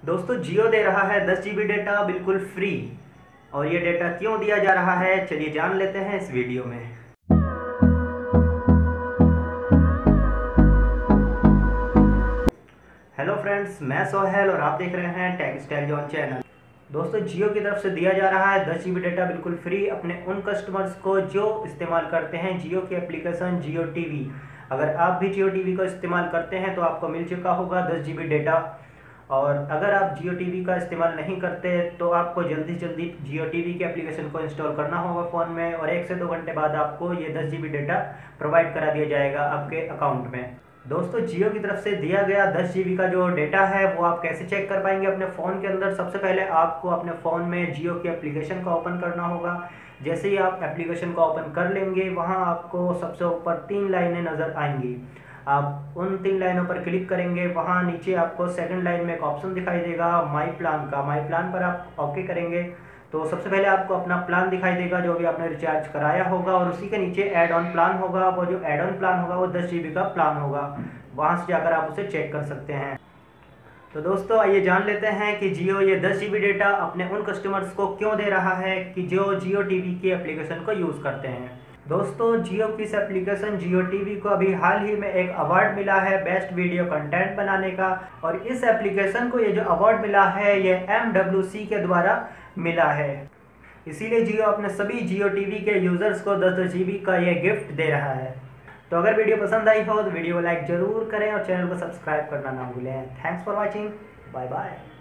दोस्तों जियो दे रहा है 10 GB डेटा बिल्कुल फ्री। और ये डेटा क्यों दिया जा रहा है, चलिए जान लेते हैं इस वीडियो में। हेलो फ्रेंड्स, मैं सोहेल और आप देख रहे हैं टेक स्टाइल जॉन चैनल। दोस्तों जियो की तरफ से दिया जा रहा है 10 GB डेटा बिल्कुल फ्री अपने उन कस्टमर्स को जो इस्तेमाल करते हैं जियो की एप्लीकेशन जियो टीवी। अगर आप भी जियो टीवी को इस्तेमाल करते हैं तो आपको मिल चुका होगा 10 GB डेटा। और अगर आप जियो टीवी का इस्तेमाल नहीं करते तो आपको जल्दी से जल्दी जियो टीवी के एप्लीकेशन को इंस्टॉल करना होगा फ़ोन में, और 1 से 2 घंटे बाद आपको ये 10 GB डेटा प्रोवाइड करा दिया जाएगा आपके अकाउंट में। दोस्तों जियो की तरफ से दिया गया 10 GB का जो डेटा है वो आप कैसे चेक कर पाएंगे अपने फ़ोन के अंदर। सबसे पहले आपको अपने फ़ोन में जियो की एप्लीकेशन को ओपन करना होगा। जैसे ही आप एप्लीकेशन को ओपन कर लेंगे वहाँ आपको सबसे ऊपर 3 लाइनें नज़र आएंगी। आप उन 3 लाइनों पर क्लिक करेंगे, वहाँ नीचे आपको सेकंड लाइन में एक ऑप्शन दिखाई देगा माई प्लान का। माई प्लान पर आप ओके करेंगे तो सबसे पहले आपको अपना प्लान दिखाई देगा जो भी आपने रिचार्ज कराया होगा, और उसी के नीचे ऐड ऑन प्लान होगा। वो जो ऐड ऑन प्लान होगा वो 10 GB का प्लान होगा, वहाँ से जाकर आप उसे चेक कर सकते हैं। तो दोस्तों आइए जान लेते हैं कि जियो ये 10 GB डेटा अपने उन कस्टमर्स को क्यों दे रहा है कि जो जियो टीवी की एप्लीकेशन को यूज़ करते हैं। दोस्तों जियो की इस एप्लीकेशन जियो टीवी को अभी हाल ही में एक अवार्ड मिला है बेस्ट वीडियो कंटेंट बनाने का, और इस एप्लीकेशन को ये जो अवार्ड मिला है ये MWC के द्वारा मिला है। इसीलिए जियो अपने सभी जियो टीवी के यूज़र्स को 10 GB का ये गिफ्ट दे रहा है। तो अगर वीडियो पसंद आई हो तो वीडियो को लाइक ज़रूर करें और चैनल को सब्सक्राइब करना ना भूलें। Thanks for watching, bye bye.